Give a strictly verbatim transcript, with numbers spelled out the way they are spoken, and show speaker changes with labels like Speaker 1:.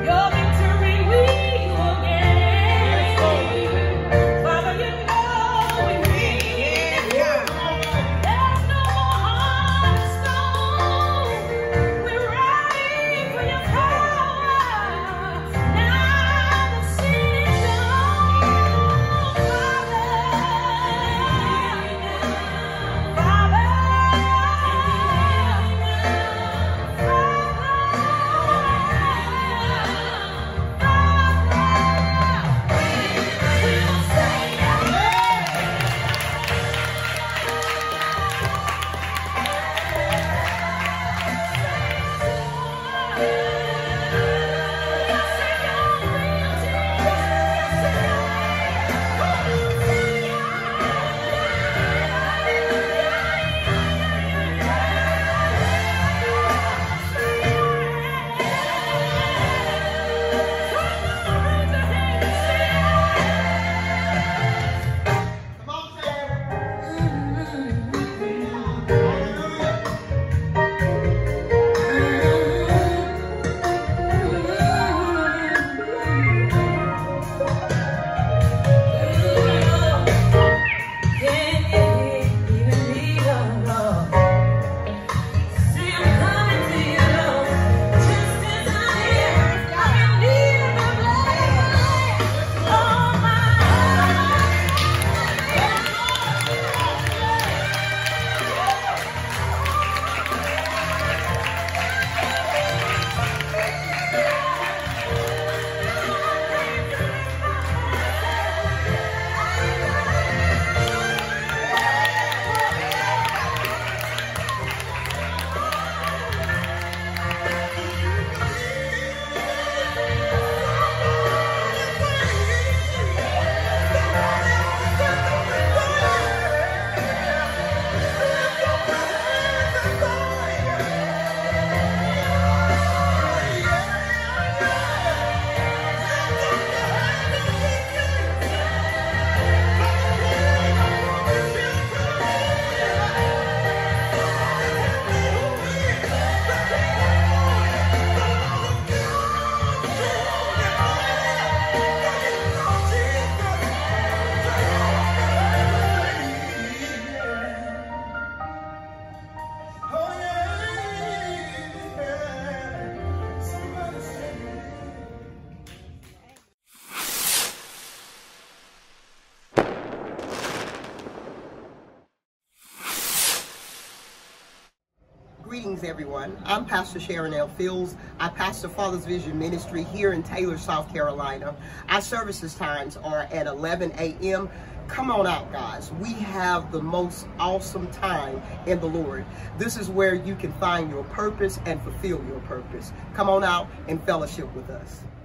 Speaker 1: Greetings, everyone. I'm Pastor Sharon L. Fields. I pastor Father's Vision Ministry here in Taylor, South Carolina. Our services times are at eleven a m Come on out, guys. We have the most awesome time in the Lord. This is where you can find your purpose and fulfill your purpose. Come on out and fellowship with us.